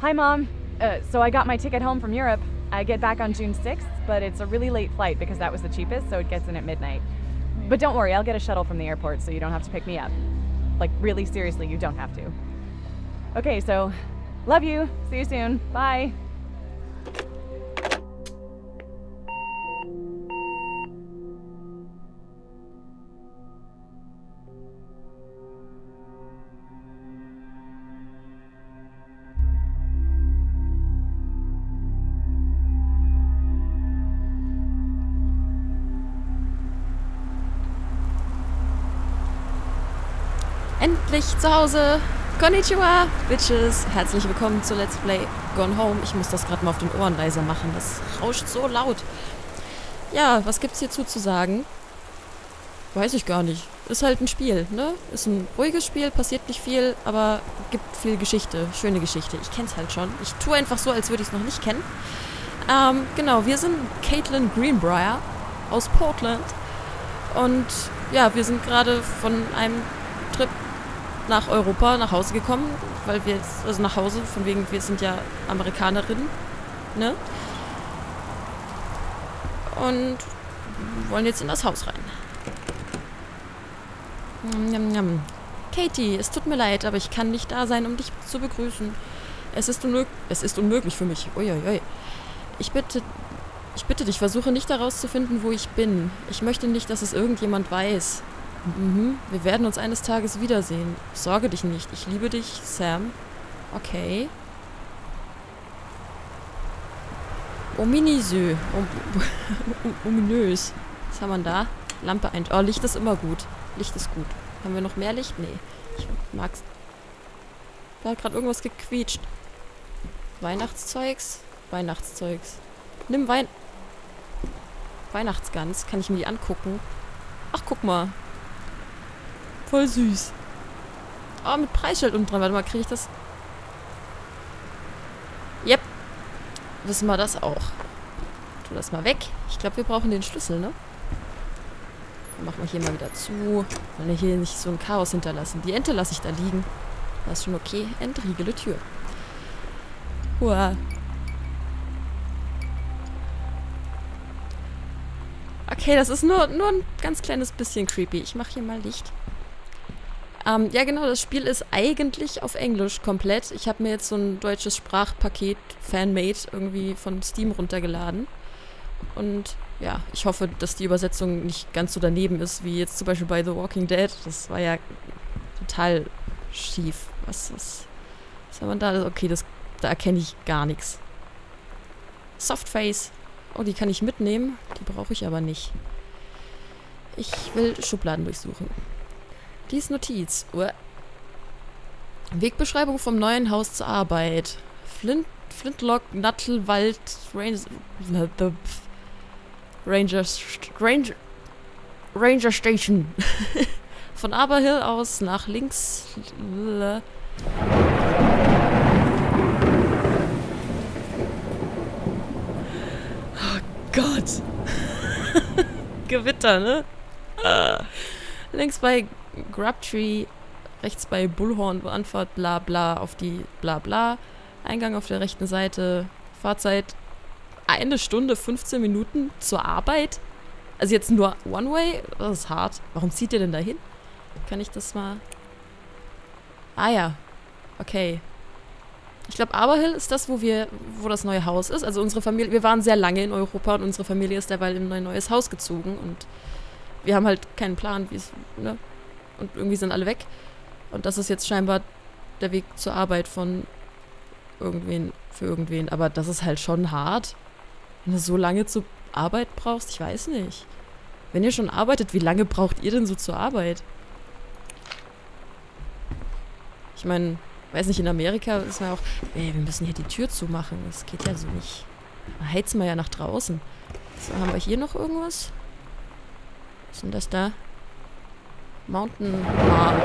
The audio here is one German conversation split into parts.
Hi, Mom. So I got my ticket home from Europe. I get back on June 6th, but it's a really late flight because that was the cheapest, so it gets in at midnight. But don't worry, I'll get a shuttle from the airport so you don't have to pick me up. Like, really, seriously, you don't have to. Okay, so, love you. See you soon. Bye. Endlich zu Hause! Konnichiwa, Bitches! Herzlich willkommen zu Let's Play Gone Home. Ich muss das gerade mal auf den Ohren leiser machen. Das rauscht so laut. Ja, was gibt's hierzu zu sagen? Weiß ich gar nicht. Ist halt ein Spiel, ne? Ist ein ruhiges Spiel, passiert nicht viel, aber gibt viel Geschichte. Schöne Geschichte. Ich kenn's halt schon. Ich tue einfach so, als würde ich es noch nicht kennen. Genau, wir sind Caitlin Greenbrier aus Portland. Und ja, wir sind gerade von einem Trip nach Europa, nach Hause gekommen, weil wir jetzt, also nach Hause, von wegen, wir sind ja Amerikanerinnen, ne? Und wollen jetzt in das Haus rein. Njam, njam. Katie, es tut mir leid, aber ich kann nicht da sein, um dich zu begrüßen. Es ist unmöglich für mich. Uiuiui. Ich bitte dich, versuche nicht herauszufinden, wo ich bin. Ich möchte nicht, dass es irgendjemand weiß. Wir werden uns eines Tages wiedersehen. Sorge dich nicht. Ich liebe dich, Sam. Okay. Ominös. Ominös. Was haben wir da? Lampe ein. Oh, Licht ist immer gut. Licht ist gut. Haben wir noch mehr Licht? Nee. Ich mag's. Da hat gerade irgendwas gequietscht. Weihnachtszeugs? Weihnachtszeugs. Nimm Weihnachtsgans. Kann ich mir die angucken? Ach, guck mal. Voll süß. Oh, mit Preisschild unten dran. Warte mal, kriege ich das? Yep. Wissen wir das auch. Tu das mal weg. Ich glaube, wir brauchen den Schlüssel, ne? Dann machen wir hier mal wieder zu. Wollen wir hier nicht so ein Chaos hinterlassen. Die Ente lasse ich da liegen. Das ist schon okay. Entriegele Tür. Hua. Okay, das ist nur ein ganz kleines bisschen creepy. Ich mache hier mal Licht. Ja genau, das Spiel ist eigentlich auf Englisch komplett. Ich habe mir jetzt so ein deutsches Sprachpaket, Fanmade, irgendwie von Steam runtergeladen. Und ja, ich hoffe, dass die Übersetzung nicht ganz so daneben ist, wie jetzt zum Beispiel bei The Walking Dead. Das war ja total schief. Was haben wir da? Okay, da erkenne ich gar nichts. Softface. Oh, die kann ich mitnehmen. Die brauche ich aber nicht. Ich will Schubladen durchsuchen. Dies Notiz. Wegbeschreibung vom neuen Haus zur Arbeit. Flintlock, Nattelwald, Ranger Station. Von Aberhill aus nach links. Oh Gott. Gewitter, ne? Links bei Grubtree, rechts bei Bullhorn, Anfahrt, bla bla, auf die bla bla. Eingang auf der rechten Seite, Fahrzeit 1 Stunde 15 Minuten zur Arbeit. Also jetzt nur One-Way? Das ist hart. Warum zieht ihr denn da hin? Kann ich das mal... Ah ja, okay. Ich glaube, Aberhill ist das, wo das neue Haus ist. Also unsere Familie, wir waren sehr lange in Europa und unsere Familie ist derweil in ein neues Haus gezogen und wir haben halt keinen Plan, wie es, ne? Und irgendwie sind alle weg. Und das ist jetzt scheinbar der Weg zur Arbeit von irgendwen, für irgendwen. Aber das ist halt schon hart. Wenn du so lange zur Arbeit brauchst, ich weiß nicht. Wenn ihr schon arbeitet, wie lange braucht ihr denn so zur Arbeit? Ich meine, weiß nicht, in Amerika ist man auch, ey, wir müssen hier die Tür zumachen. Das geht ja so nicht. Da heizen wir ja nach draußen. So, haben wir hier noch irgendwas? Was ist denn das da? Mountain Mall.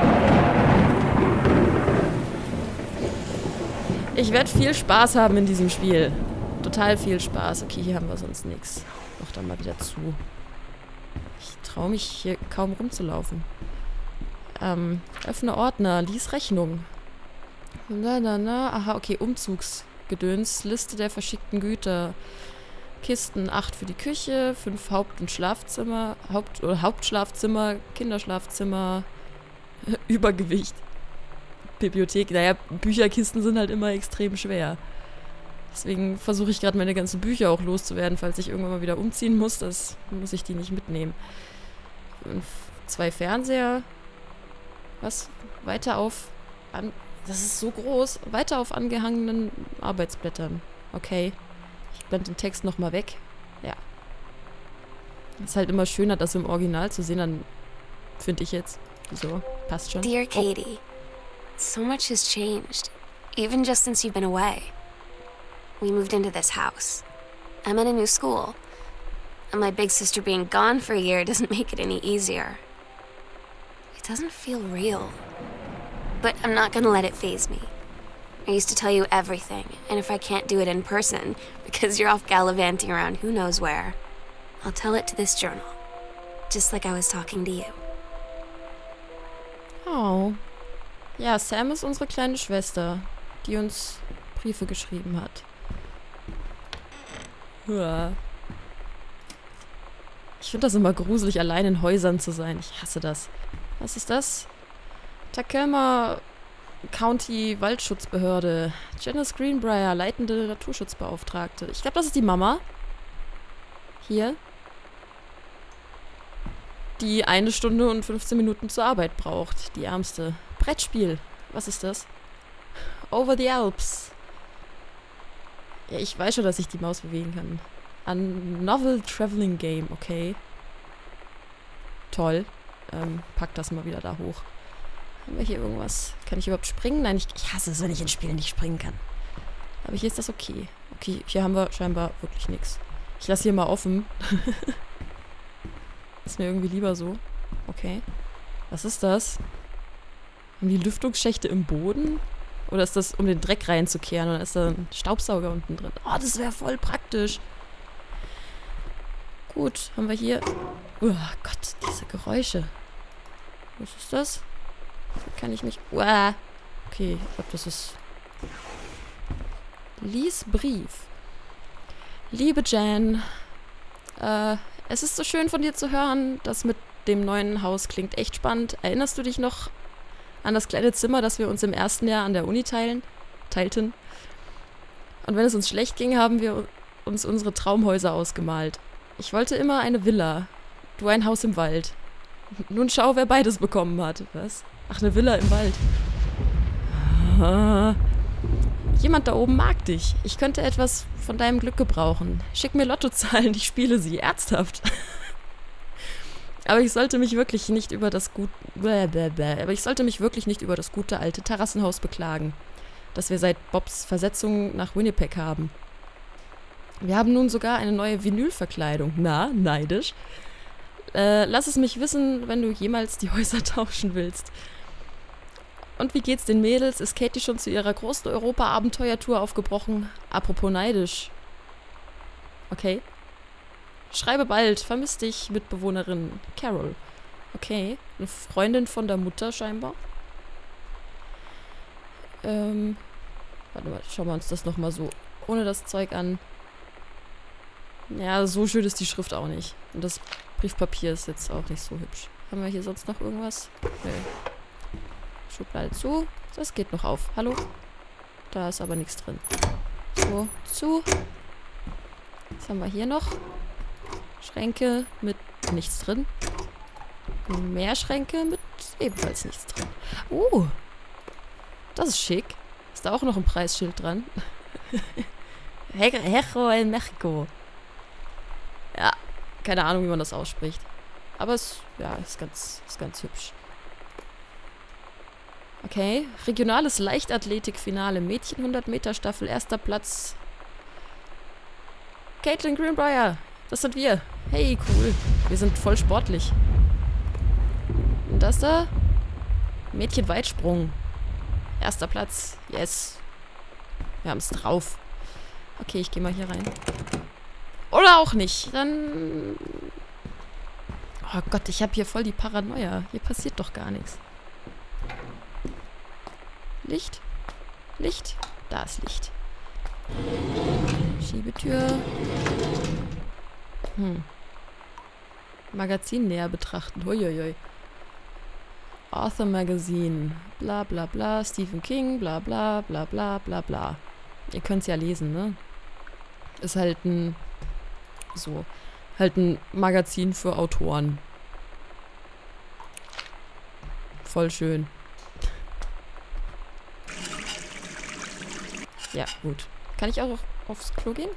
Ich werde viel Spaß haben in diesem Spiel. Total viel Spaß. Okay, hier haben wir sonst nichts. Mach dann mal wieder zu. Ich traue mich hier kaum rumzulaufen. Öffne Ordner. Lies Rechnung. Aha, okay, Gedöns. Liste der verschickten Güter. Kisten 8 für die Küche, 5 Haupt- und Schlafzimmer, Hauptschlafzimmer, Kinderschlafzimmer, Übergewicht, Bibliothek. Naja, Bücherkisten sind halt immer extrem schwer. Deswegen versuche ich gerade meine ganzen Bücher auch loszuwerden, falls ich irgendwann mal wieder umziehen muss. Das muss ich die nicht mitnehmen. 2 Fernseher. Was? Weiter auf... das ist so groß. Weiter auf angehangenen Arbeitsblättern. Okay. Ich blende den Text nochmal weg. Ja. Ist halt immer schöner, das im Original zu sehen, dann finde ich jetzt. So, passt schon. Dear Katie, so much has changed, even just since you've been away. We moved into this house. I'm at a new school. And my big sister being gone for a year doesn't make it any easier. It doesn't feel real. But I'm not gonna let it faze me. I used to tell you everything, and if I can't do it in person, because you're off gallivanting around who knows where, I'll tell it to this journal. Just like I was talking to you. Oh. Ja, Sam ist unsere kleine Schwester, die uns Briefe geschrieben hat. Ja. Ich finde das immer gruselig, allein in Häusern zu sein. Ich hasse das. Was ist das? Tacoma County Waldschutzbehörde. Janice Greenbrier, leitende Naturschutzbeauftragte. Ich glaube, das ist die Mama. Hier. Die 1 Stunde und 15 Minuten zur Arbeit braucht. Die ärmste. Brettspiel. Was ist das? Over the Alps. Ja, ich weiß schon, dass ich die Maus bewegen kann. A Novel Traveling Game. Okay. Toll. Pack das mal wieder da hoch. Haben wir hier irgendwas? Kann ich überhaupt springen? Nein, ich hasse es, wenn ich in Spielen nicht springen kann. Aber hier ist das okay. Okay, hier haben wir scheinbar wirklich nichts. Ich lasse hier mal offen. Ist mir irgendwie lieber so. Okay. Was ist das? Haben die Lüftungsschächte im Boden? Oder ist das, um den Dreck reinzukehren? Oder ist da ein Staubsauger unten drin? Oh, das wäre voll praktisch. Gut, haben wir hier... Oh Gott, diese Geräusche. Was ist das? Kann ich nicht... Uah. Okay, ich glaube, das ist... Lies Brief. Liebe Jan, es ist so schön von dir zu hören. Das mit dem neuen Haus klingt echt spannend. Erinnerst du dich noch an das kleine Zimmer, das wir uns im ersten Jahr an der Uni teilten? Und wenn es uns schlecht ging, haben wir uns unsere Traumhäuser ausgemalt. Ich wollte immer eine Villa. Du ein Haus im Wald. Nun schau, wer beides bekommen hat. Was? Ach, eine Villa im Wald. Ah. Jemand da oben mag dich. Ich könnte etwas von deinem Glück gebrauchen. Schick mir Lottozahlen, ich spiele sie. Ernsthaft. Aber ich sollte mich wirklich nicht über das gute alte Terrassenhaus beklagen, das wir seit Bobs Versetzung nach Winnipeg haben. Wir haben nun sogar eine neue Vinylverkleidung. Na, neidisch. Lass es mich wissen, wenn du jemals die Häuser tauschen willst. Und wie geht's den Mädels? Ist Katie schon zu ihrer großen Europa-Abenteuertour aufgebrochen? Apropos neidisch. Okay. Schreibe bald. Vermiss dich, Mitbewohnerin Carol. Okay. Eine Freundin von der Mutter scheinbar. Warte mal, schauen wir uns das nochmal so ohne das Zeug an. Ja, so schön ist die Schrift auch nicht. Und das Briefpapier ist jetzt auch nicht so hübsch. Haben wir hier sonst noch irgendwas? Nee. Schublade zu. Das geht noch auf. Hallo? Da ist aber nichts drin. So, zu. Was haben wir hier noch? Schränke mit nichts drin. Mehr Schränke mit ebenfalls nichts drin. Das ist schick. Ist da auch noch ein Preisschild dran? Hejo en Mexico. Ja, keine Ahnung, wie man das ausspricht. Aber es, ja, ist ganz hübsch. Okay, regionales Leichtathletikfinale. Mädchen 100 Meter Staffel, 1. Platz. Caitlin Greenbrier, das sind wir. Hey, cool. Wir sind voll sportlich. Und das da? Mädchen Weitsprung. 1. Platz. Yes. Wir haben es drauf. Okay, ich gehe mal hier rein. Oder auch nicht. Dann... Oh Gott, ich habe hier voll die Paranoia. Hier passiert doch gar nichts. Licht? Licht? Da ist Licht. Schiebetür. Magazin näher betrachten. Huiuiui. Author Magazine. Bla bla bla. Stephen King. Bla bla bla bla bla bla. Ihr könnt es ja lesen, ne? Ist halt ein... So. Halt ein Magazin für Autoren. Voll schön. Ja, gut. Kann ich auch aufs Klo gehen?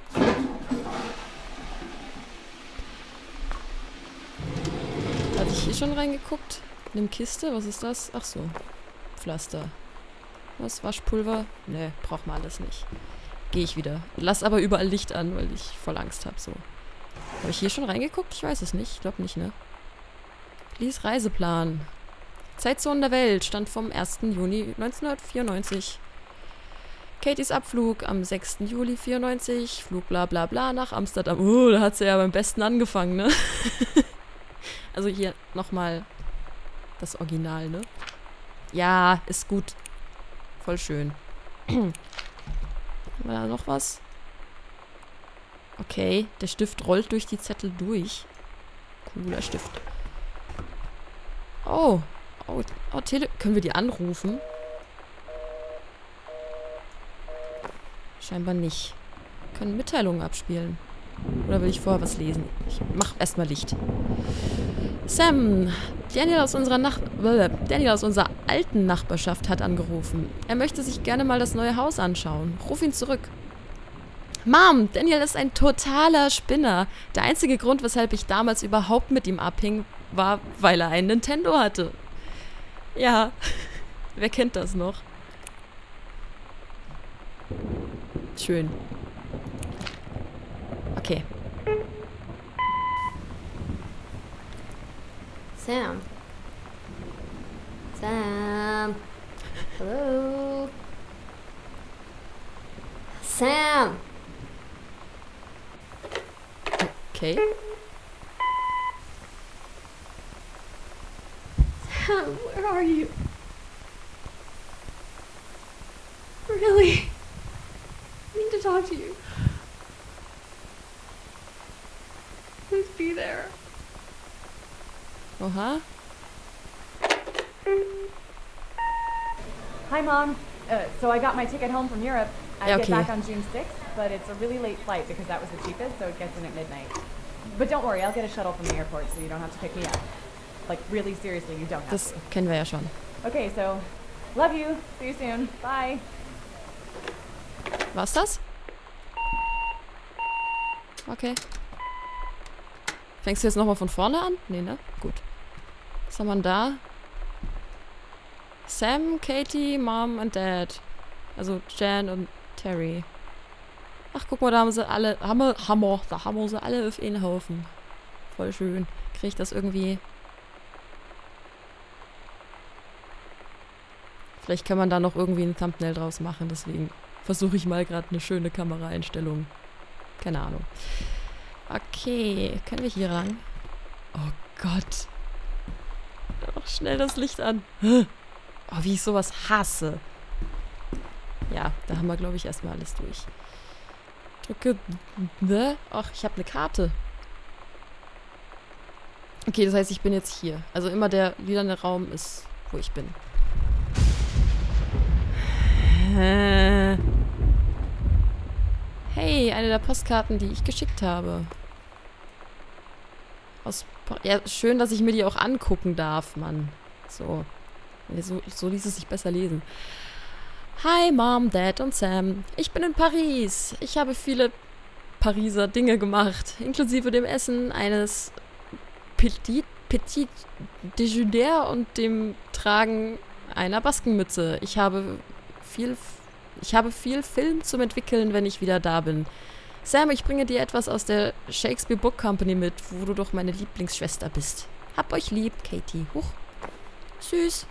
Hatte ich hier schon reingeguckt? In eine Kiste? Was ist das? Ach so. Pflaster. Was? Waschpulver? Ne, braucht man alles nicht. Gehe ich wieder. Lass aber überall Licht an, weil ich voll Angst habe. So. Habe ich hier schon reingeguckt? Ich weiß es nicht. Ich glaube nicht, ne? Lies Reiseplan. Zeitzonen der Welt. Stand vom 1. Juni 1994. Katies Abflug am 6. Juli 94. Flug bla bla bla nach Amsterdam. Da hat sie ja beim Besten angefangen, ne? Also hier nochmal das Original, ne? Ja, ist gut. Voll schön. Haben wir da noch was? Okay, der Stift rollt durch die Zettel durch. Cooler Stift. Oh, können wir die anrufen? Scheinbar nicht. Können Mitteilungen abspielen. Oder will ich vorher was lesen? Ich mach erstmal Licht. Sam, Daniel aus unserer alten Nachbarschaft hat angerufen. Er möchte sich gerne mal das neue Haus anschauen. Ruf ihn zurück. Mom, Daniel ist ein totaler Spinner. Der einzige Grund, weshalb ich damals überhaupt mit ihm abhing, war, weil er einen Nintendo hatte. Ja, wer kennt das noch? Schön. Okay. Sam. Sam. Hello. Sam. Okay. Sam, where are you? Really? I need to talk to you. Please be there. Oha. Hi, Mom. So I got my ticket home from Europe. I Ja, get okay. back on June 6th, but it's a really late flight because that was the cheapest, so it gets in at midnight. But don't worry, I'll get a shuttle from the airport, so you don't have to pick me up. Like, really seriously, you don't have Das to. kennen wir ja schon. Okay, so, love you. See you soon. Bye. War's das? Okay. Fängst du jetzt nochmal von vorne an? Nee, ne? Gut. Was haben wir denn da? Sam, Katie, Mom und Dad. Also Jan und Terry. Ach, guck mal, da haben sie alle... Da haben wir sie alle auf einen Haufen. Voll schön. Kriege ich das irgendwie... Vielleicht kann man da noch irgendwie ein Thumbnail draus machen, deswegen versuche ich mal gerade eine schöne Kameraeinstellung. Keine Ahnung. Okay, können wir hier ran? Oh Gott. Mach schnell das Licht an. Oh, wie ich sowas hasse. Ja, da haben wir, glaube ich, erstmal alles durch. Drücke... Ach, ich habe eine Karte. Okay, das heißt, ich bin jetzt hier. Also immer der lilane Raum ist, wo ich bin. Hey, eine der Postkarten, die ich geschickt habe. Ja, schön, dass ich mir die auch angucken darf, Mann. So. So ließ es sich besser lesen. Hi, Mom, Dad und Sam. Ich bin in Paris. Ich habe viele Pariser Dinge gemacht, inklusive dem Essen eines Petit Déjeuner und dem Tragen einer Baskenmütze. Ich habe viel Film zum Entwickeln, wenn ich wieder da bin. Sam, ich bringe dir etwas aus der Shakespeare Book Company mit, wo du doch meine Lieblingsschwester bist. Hab euch lieb, Katie. Huch. Süß.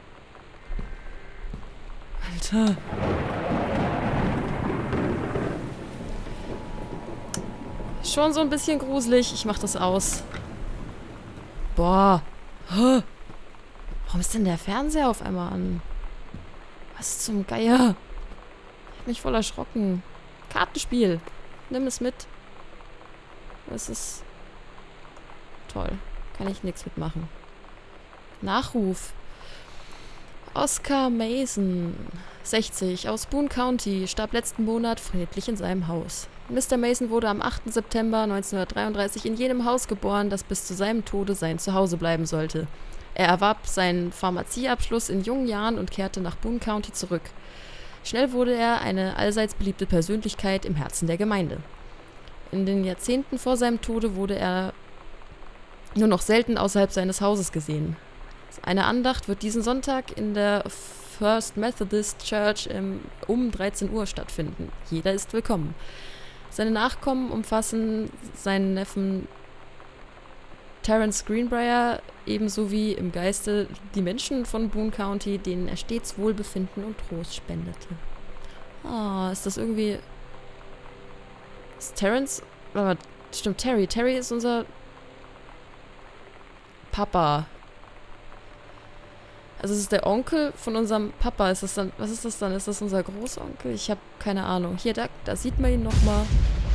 Alter. schon so ein bisschen gruselig. Ich mach das aus. Boah. Huh. Warum ist denn der Fernseher auf einmal an? Was zum Geier? Ich hab mich voll erschrocken. Kartenspiel. Nimm es mit. Das ist toll. Kann ich nichts mitmachen. Nachruf. Oscar Mason, 60, aus Boone County, starb letzten Monat friedlich in seinem Haus. Mr. Mason wurde am 8. September 1933 in jenem Haus geboren, das bis zu seinem Tode sein Zuhause bleiben sollte. Er erwarb seinen Pharmazieabschluss in jungen Jahren und kehrte nach Boone County zurück. Schnell wurde er eine allseits beliebte Persönlichkeit im Herzen der Gemeinde. In den Jahrzehnten vor seinem Tode wurde er nur noch selten außerhalb seines Hauses gesehen. Eine Andacht wird diesen Sonntag in der First Methodist Church um 13 Uhr stattfinden. Jeder ist willkommen. Seine Nachkommen umfassen seinen Neffen Terence Greenbrier, ebenso wie im Geiste die Menschen von Boone County, denen er stets Wohlbefinden und Trost spendete. Ah, ist das irgendwie... Ist Terence... Aber stimmt, Terry. Terry ist unser Papa. Also es ist der Onkel von unserem Papa. Ist das dann, was ist das dann? Ist das unser Großonkel? Ich habe keine Ahnung. Hier, da sieht man ihn nochmal.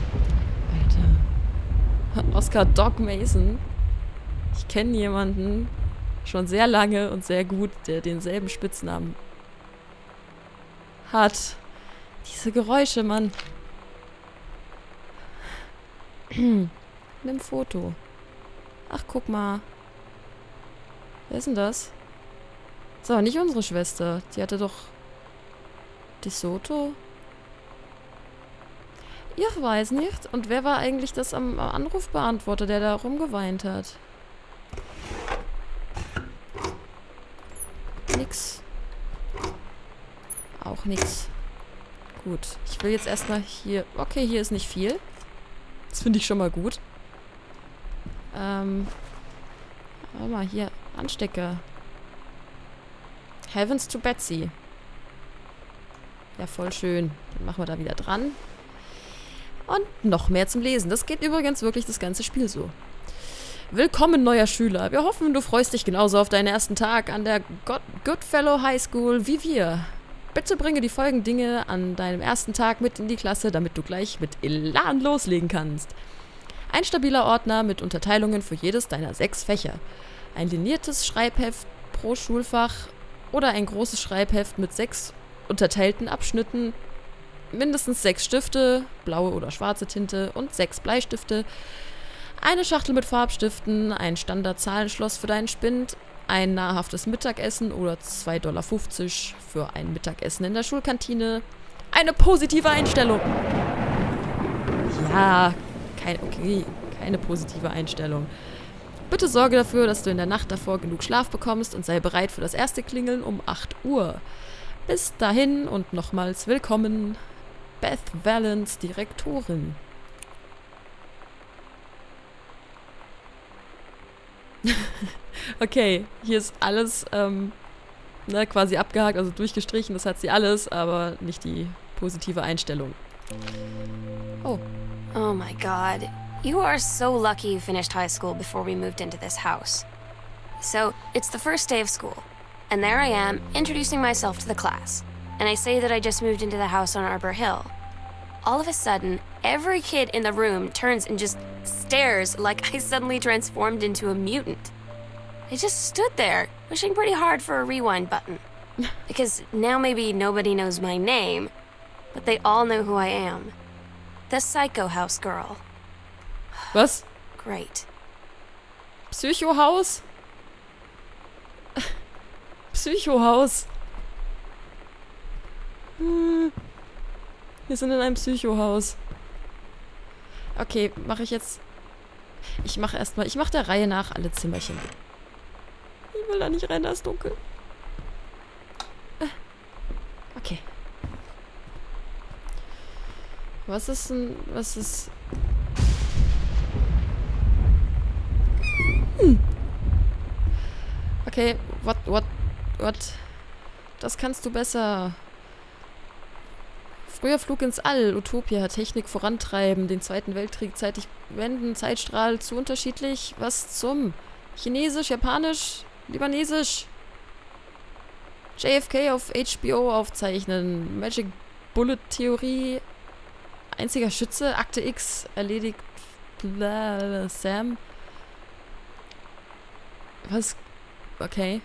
Alter. Oscar Doc Mason. Ich kenne jemanden schon sehr lange und sehr gut, der denselben Spitznamen hat. Diese Geräusche, Mann. Nimm Foto. Ach, guck mal. Wer ist denn das? Das war nicht unsere Schwester. Die hatte doch DeSoto. Ich weiß nicht. Und wer war eigentlich das am Anrufbeantworter, der da rumgeweint hat? Nix. Auch nix. Gut. Ich will jetzt erstmal hier... Okay, hier ist nicht viel. Das finde ich schon mal gut. Warte mal, hier. Anstecker. Heavens to Betsy. Ja, voll schön. Dann machen wir da wieder dran. Und noch mehr zum Lesen. Das geht übrigens wirklich das ganze Spiel so. Willkommen, neuer Schüler. Wir hoffen, du freust dich genauso auf deinen ersten Tag an der Goodfellow High School wie wir. Bitte bringe die folgenden Dinge an deinem ersten Tag mit in die Klasse, damit du gleich mit Elan loslegen kannst. Ein stabiler Ordner mit Unterteilungen für jedes deiner 6 Fächer. Ein liniertes Schreibheft pro Schulfach oder ein großes Schreibheft mit 6 unterteilten Abschnitten, mindestens 6 Stifte, blaue oder schwarze Tinte und 6 Bleistifte, eine Schachtel mit Farbstiften, ein Standard-Zahlenschloss für deinen Spind, ein nahrhaftes Mittagessen oder 2,50 Dollar für ein Mittagessen in der Schulkantine, eine positive Einstellung. Ja, keine positive Einstellung. Bitte sorge dafür, dass du in der Nacht davor genug Schlaf bekommst und sei bereit für das erste Klingeln um 8 Uhr. Bis dahin und nochmals willkommen, Beth Valance, Direktorin. Okay, hier ist alles quasi abgehakt, also durchgestrichen, das hat sie alles, aber nicht die positive Einstellung. Oh. Oh my God. You are so lucky you finished high school before we moved into this house. So, it's the first day of school, and there I am, introducing myself to the class. And I say that I just moved into the house on Arbor Hill. All of a sudden, every kid in the room turns and just stares like I suddenly transformed into a mutant. I just stood there, wishing pretty hard for a rewind button. Because now maybe nobody knows my name, but they all know who I am. The Psycho House Girl. Was? Great. Psychohaus? Psychohaus. Wir sind in einem Psychohaus. Okay, mache ich jetzt... Ich mache der Reihe nach alle Zimmerchen. Ich will da nicht rein, da ist dunkel. Okay. Was ist... Okay, what? Das kannst du besser. Früher Flug ins All, Utopia, Technik vorantreiben, den Zweiten Weltkrieg zeitig wenden, Zeitstrahl zu unterschiedlich. Was zum? Chinesisch, Japanisch, Libanesisch. JFK auf HBO aufzeichnen. Magic Bullet Theorie. Einziger Schütze, Akte X, erledigt Sam. Was? Okay.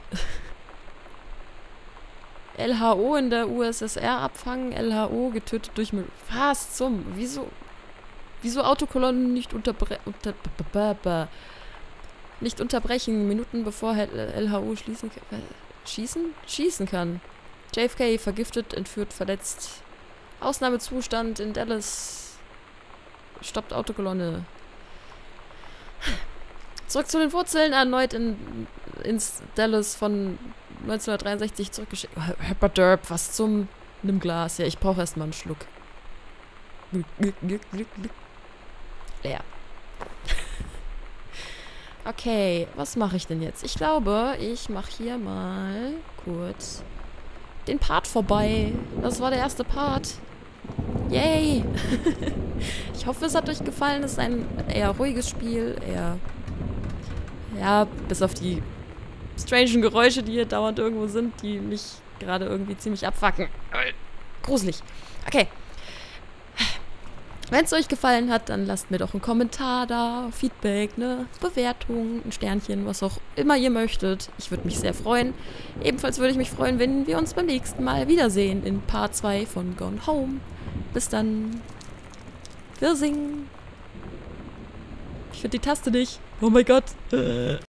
LHO in der USSR abfangen, LHO getötet durch Müll. Was zum? Wieso Autokolonnen nicht unterbrechen, Minuten bevor LHO schießen kann. JFK vergiftet, entführt, verletzt. Ausnahmezustand in Dallas. Stoppt Autokolonne. Zurück zu den Wurzeln, erneut ins Dallas von 1963 zurückgeschickt. Hepperderb, was zum? Nimm Glas. Ja, ich brauche erstmal einen Schluck. Leer. Okay, was mache ich denn jetzt? Ich glaube, ich mache hier mal kurz den Part vorbei. Das war der erste Part. Yay! Ich hoffe, es hat euch gefallen. Es ist ein eher ruhiges Spiel. Eher... Ja, bis auf die strangen Geräusche, die hier dauernd irgendwo sind, die mich gerade irgendwie ziemlich abfacken. Gruselig. Okay. Wenn es euch gefallen hat, dann lasst mir doch einen Kommentar da, Feedback, ne, Bewertung, ein Sternchen, was auch immer ihr möchtet. Ich würde mich sehr freuen. Ebenfalls würde ich mich freuen, wenn wir uns beim nächsten Mal wiedersehen in Part 2 von Gone Home. Bis dann. Wir singen. Ich finde die Taste nicht. Oh mein Gott.